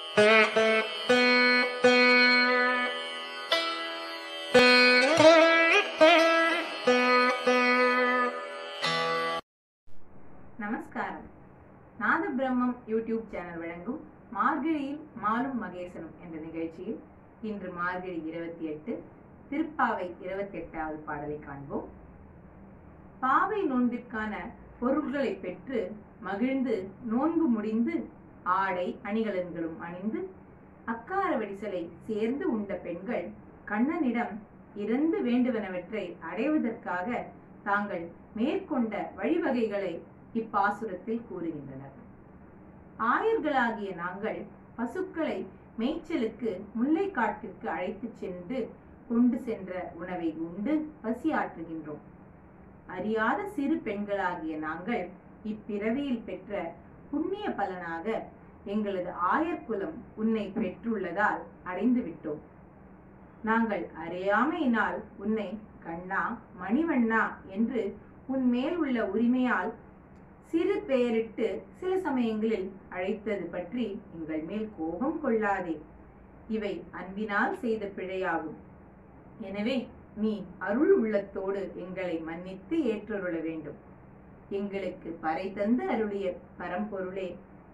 நமஸ்காரம். நாதபிரம்மம் YouTube channel வழங்கும் மார்கழியில் மாலும் மகேசனும் என்ற நிகழ்ச்சியில் இன்று மார்கழி 28 திருப்பாவை 28வது பாடலை காண்போம். பாவை நோன்பிற்கான பொருள்களை பெற்று மகிழ்ந்து நோன்பு முடிந்து ஆடை அணிகலன்களும் அணிந்து அக்கார வடிசலை சேர்ந்து உண்ட பெண்கள் கண்ணனிடம் இறந்து வேண்டுவனவற்றை அடைவதற்காக தாங்கள் மேற்கொண்ட வழிவகைகளை இப்பாசுரத்தில் கூறுகின்றனர். ஆயர்களாகிய நாங்கள் பசுக்களை மேய்ச்சலுக்கு முல்லைக்காட்டிற்கு அழைத்து சென்று கொண்டு சென்ற உணவை உண்டு பசியாற்றுகின்றோம். அறியாத சிறு பெண்களாகிய நாங்கள் இப்பிறவியில் பெற்ற புண்ணிய பலனாக எங்களது ஆயர்குலம் உன்னை பெற்றுள்ளதால் அடைந்து விட்டோம். நாங்கள் அறியாமையினால் உன்னை கண்ணா மணிவண்ணா என்று உன் மேல் உள்ள உரிமையால் சிறு பெயரிட்டு சில சமயங்களில் அழைத்தது பற்றி எங்கள் மேல் கோபம் கொள்ளாதே. இவை அன்பினால் செய்த பிழையாகும். எனவே நீ அருள் உள்ளத்தோடு எங்களை மன்னித்து ஏற்றருள வேண்டும். எங்களுக்கு பறை தந்து அருளிய பரம்பொருளே,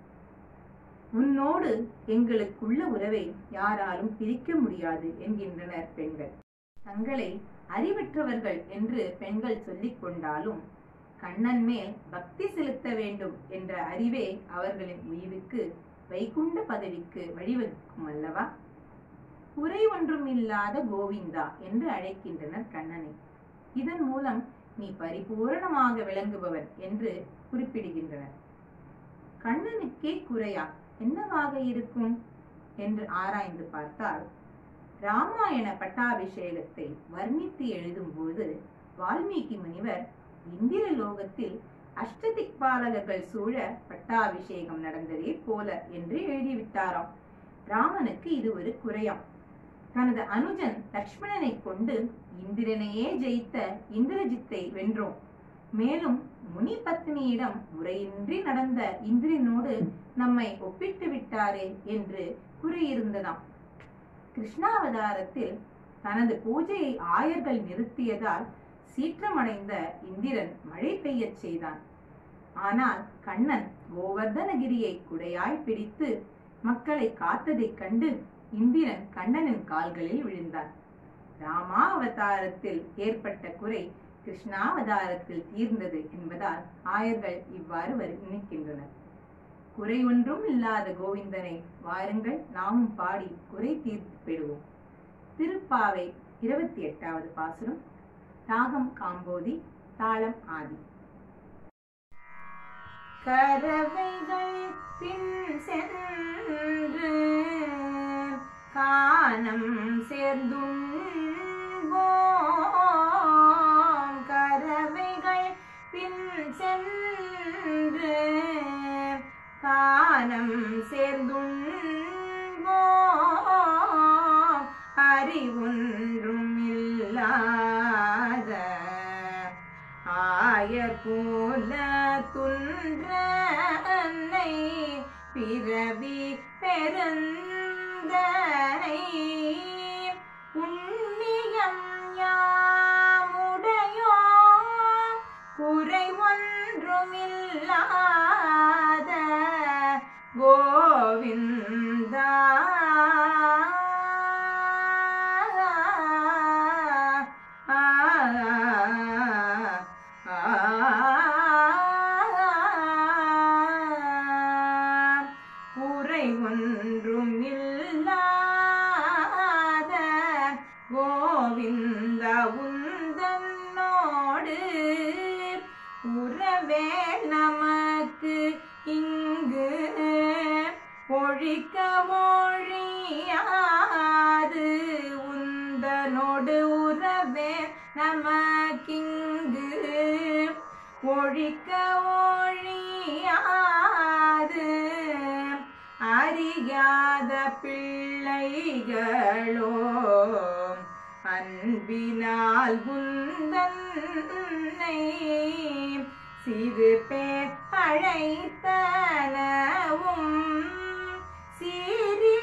உன்னோடு எங்களுக்குள்ள உறவை யாராலும் பிரிக்க முடியாது என்கின்றனர் பெண்கள். தங்களை அறிவற்றவர்கள் என்று பெண்கள் சொல்லிக் கொண்டாலும் கண்ணன் மேல் பக்தி செலுத்த வேண்டும் என்ற அறிவே அவர்களின் உயிருக்கு வைகுண்ட பதவிக்கு வழிவகுக்கும் அல்லவா? குறை ஒன்றும் இல்லாத கோவிந்தா என்று அழைக்கின்றனர் கண்ணனை. இதன் மூலம் நீ பரிபூரணமாக விளங்குபவன் என்று குறிப்பிடுகின்றனர். கண்ணனுக்கே குறையா என்னவாக இருக்கும் என்று ஆராய்ந்து பார்த்தால், ராமாயண பட்டாபிஷேகத்தை வர்ணித்து எழுதும் போது வால்மீகி முனிவர் இந்திர லோகத்தில் அஷ்டதிக்பாலகர்கள் சூழ பட்டாபிஷேகம் நடந்ததே போல என்று எழுதிவிட்டாராம். ராமனுக்கு இது ஒரு குறையாம். தனது அனுஜன் லக்ஷ்மணனை கொண்டு இந்திரனையே ஜெயித்த இந்திரஜித்தை வென்றோம். மேலும் முனி பத்னியிடம் முறையின்றி நடந்த இந்திரனோடு நம்மை ஒப்பிட்டு விட்டாரே என்று கூறியிருந்ததாம். கிருஷ்ணாவதாரத்தில் தனது பூஜையை ஆயர்கள் நிறுத்தியதால் சீற்றமடைந்த இந்திரன் மழை பெய்யச் செய்தான். ஆனால் கண்ணன் கோவர்தனகிரியை குடையாய் பிடித்து மக்களை காத்ததைக் கண்டு இந்திரன் கண்ணனின் கால்களில் விழுந்தான். ராமா அவதாரத்தில் ஏற்பட்ட குறை கிருஷ்ணாவதாரத்தில் தீர்ந்தது என்பதால் ஆயர்கள் இவ்வாறு வர்ணிக்கின்றனர். குறை ஒன்றும் இல்லாத கோவிந்தனை வாருங்கள் நாமும் பாடி குறை தீர்த்து பெறுவோம். திருப்பாவை 28வது பாசுரம். ராகம் காம்போதி, தாளம் ஆதி. கரவைகள் பின் சென்று கானம் சேர்ந்துண்போம். கரவைகள் பின் சென்று கானம் சேர்ந்துண்போம். அறிவொன்றும் இல்லாத ஆயர்குல துன்றனை பிறவி பெருந்தனை புண்ணியம் யாமுடையோ குறை ஒன்றுமில்லாத கோவிந்தா உந்தன்னோடு உறவே நமக்கு இங்கு பொழிக்க மொழியாது. உந்தனோடு உறவே நமக்கிங்கு பொழிக்க மொழியாது. அறியாத பிள்ளைகளோ அன்பினால் குந்தன்னை சிறு பேர் அழைத்தனவும் சீரி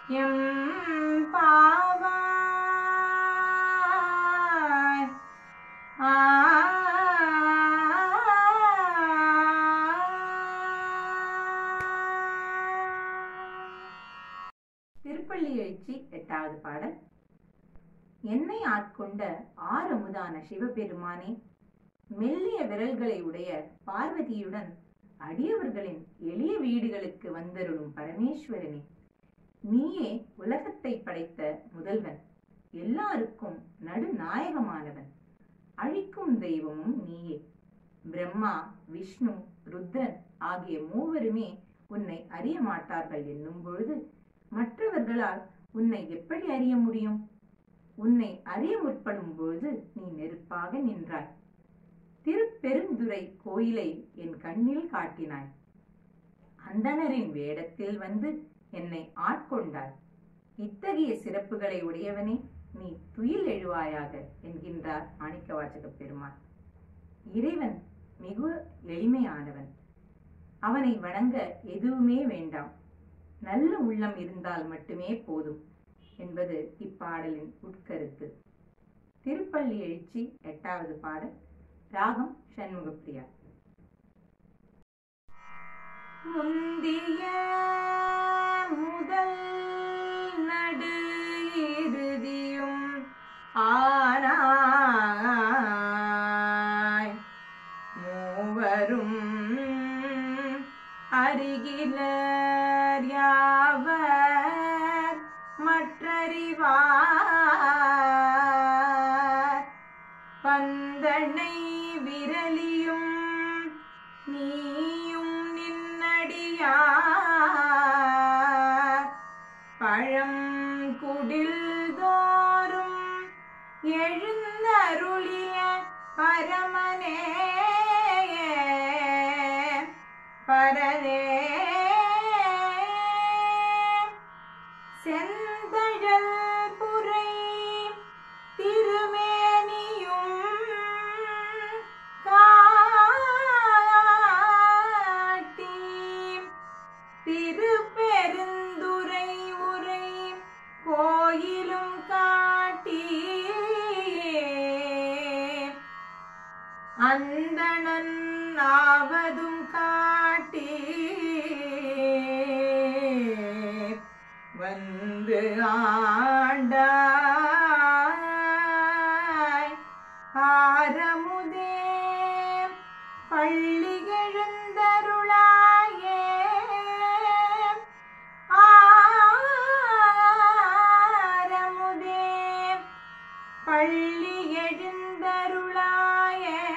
எம் பாவாய் திருப்பள்ளி எழுச்சி 8வது பாடல். என்னை ஆட்கொண்ட ஆரமுதான சிவபெருமானே, மெல்லிய விரல்களை உடைய பார்வதியுடன் அடியவர்களின் எளிய வீடுகளுக்கு வந்தருளும் பரமேஸ்வரனே, நீயே உலகத்தை படைத்த முதல்வன், எல்லாருக்கும் நடுநாயகமானவன், அழிக்கும் தெய்வமும் நீயே. பிரம்மா, விஷ்ணு, ருத்ரன் ஆகிய மூவருமே உன்னை அறிய மாட்டார்கள் என்னும் பொழுது மற்றவர்களால் உன்னை எப்படி அறிய முடியும்? உன்னை அறிய முற்படும் பொழுது நீ நெருப்பாக நின்றாய். திருப்பெருந்துறை கோயிலை என் கண்ணில் காட்டினாய். அந்தணரின் வேடத்தில் வந்து என்னை ஆட்கொண்டாய். இத்தகைய சிறப்புகளை உடையவனே, நீ துயில் எழுவாயாக என்கின்றார் மாணிக்கவாசக பெருமான். இறைவன் மிக எளிமையானவன். அவனை வணங்க எதுவுமே வேண்டாம், நல்ல உள்ளம் இருந்தால் மட்டுமே போதும் என்பது இப்பாடலின் உட்கருத்து. திருப்பள்ளி எழுச்சி 8வது பாடல். ராகம் சண்முகப்பிரியா. முந்திய முதல் நடு இறுதியும் ஆனாய், மூவரும் அருகிலர் யாவர் மற்றறிவார், பந்தனை விரலியும் நீயும் நின்னடியார், பழம் குடில் தோறும் எழுந்தருளிய பரமனே பரனே, செந்தழல் புரை திருமேனியும் காட்டி, திருப்பெருந்துறை உரை கோயிலும் காட்டி, அந்தணன் ஆவதும் காட்டி, வந்து ஆண்டாய். ஆரமுதே பள்ளி எழுந்தருளாயே, ஆரமுதே பள்ளி எழுந்தருளாயே,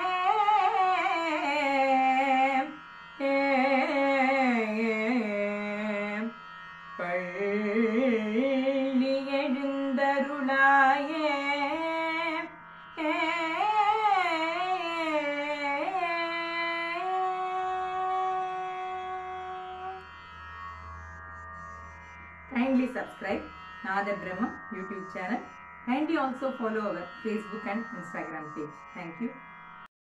பள்ளி எழுந்தருளாயே. Kindly subscribe Nada Brahma YouTube channel. Kindly also follow our Facebook and Instagram page. Thank you.